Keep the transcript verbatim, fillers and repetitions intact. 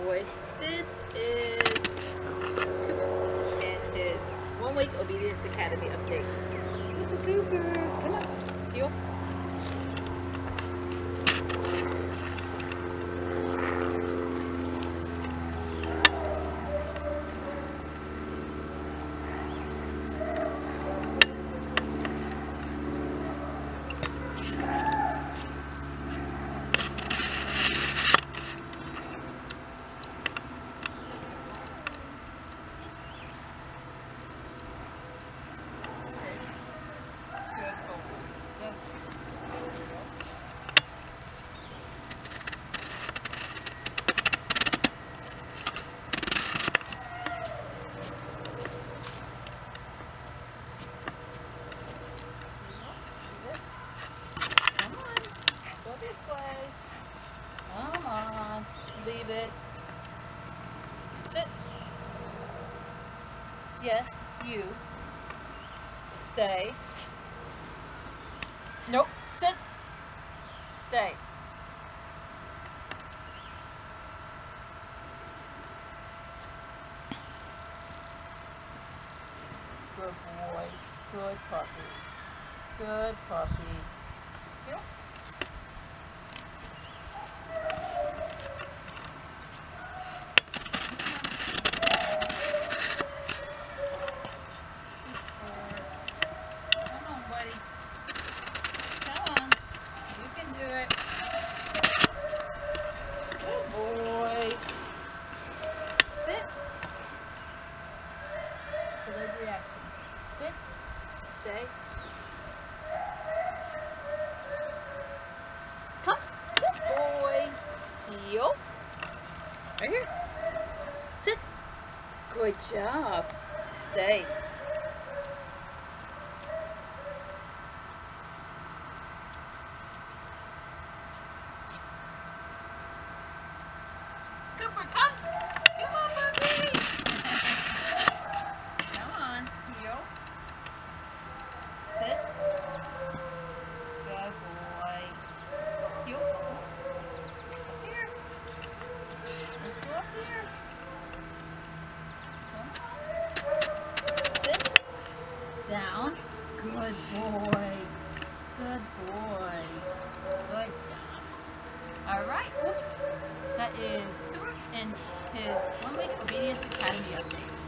boy. This is Cooper and his one week Obedience Academy update. Cooper, Cooper, come on, heel. Come on, leave it. Sit. Yes, you. Stay. Nope, sit. Stay. Good boy. Good puppy. Good puppy. Here. Good boy. Sit. Delayed reaction. Sit. Stay. Come. Good boy. Heel. Right here. Sit. Good job. Stay. Cooper, come! Come on, puppy! Come on, heel. Sit. Good boy. Heel. Up here. Let's go up here. Come on. Sit. Down. Good boy. Good boy. Good job. All right. Oops. That is Cooper and his one week Obedience Academy update.